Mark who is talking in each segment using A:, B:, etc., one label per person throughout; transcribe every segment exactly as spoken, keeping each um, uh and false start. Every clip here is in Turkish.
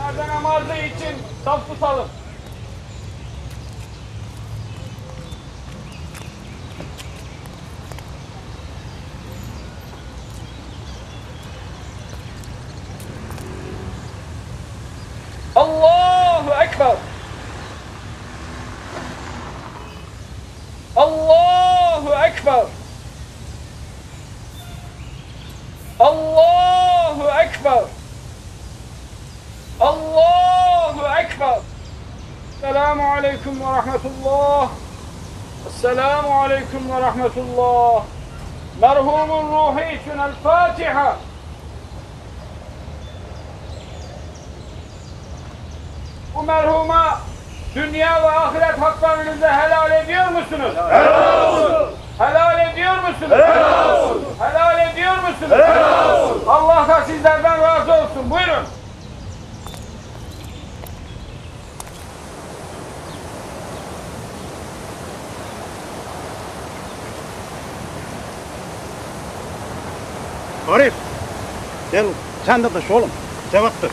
A: Cenaze namazı için saf tutalım. Allahu Ekber. Allahu Ekber. Allahu Ekber. Allahu Ekber. Selamun Aleyküm ve Rahmetullah. Esselamu Aleyküm ve Rahmetullah. Merhumun ruhu için El Fatiha. Bu merhuma dünya ve ahiret haklarınızı helal ediyor musunuz?
B: Helal olsun.
A: Helal ediyor musunuz?
B: Helal olsun.
A: Helal ediyor musunuz?
B: Helal olsun.
A: Allah da sizlerden razı olsun. Buyurun.
C: Arif, gel sen de taşı oğlum. Cevaptır.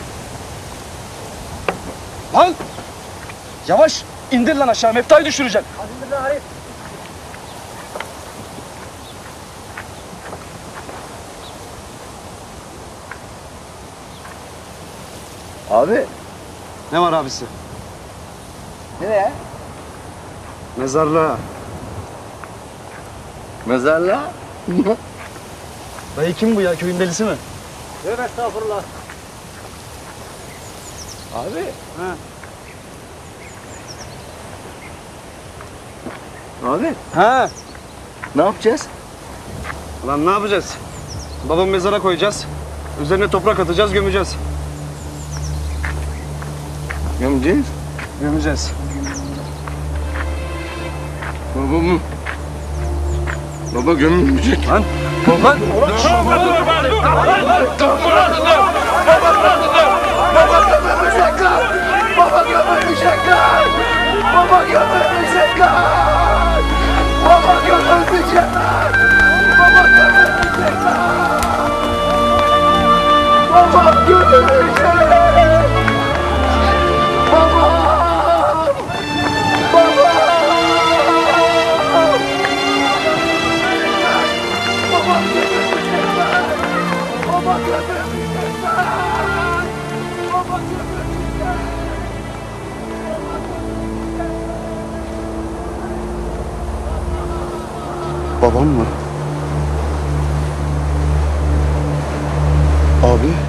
D: Lan! Yavaş! İndir lan aşağı, meftayı düşüreceksin.
C: Hadi indir lan Arif.
D: Abi,
C: Ne var abisi?
D: nereye?
C: Mezarlığa.
D: Mezarlığa.
C: Dayı kim bu ya? Köyün delisi mi?
D: Tövbe estağfurullah. Abi.
C: Ha.
D: Abi,
C: Ha.
D: ne yapacağız?
C: Lan ne yapacağız? Babamı mezara koyacağız. Üzerine toprak atacağız, gömeceğiz.
D: Gömeceğiz.
C: Gömeceğiz.
D: Babamı. Baba gömülecek.
C: Lan.
D: Baba. Baba gömülecekler. Baba gömülecekler. Baba gömülecekler. Baba gömülecekler. Baba gömülecek. Baba. Baba. Baba gömülecekler. Baba gömülecekler. Baba gömülecekler.
C: Babam mı?
D: Abi.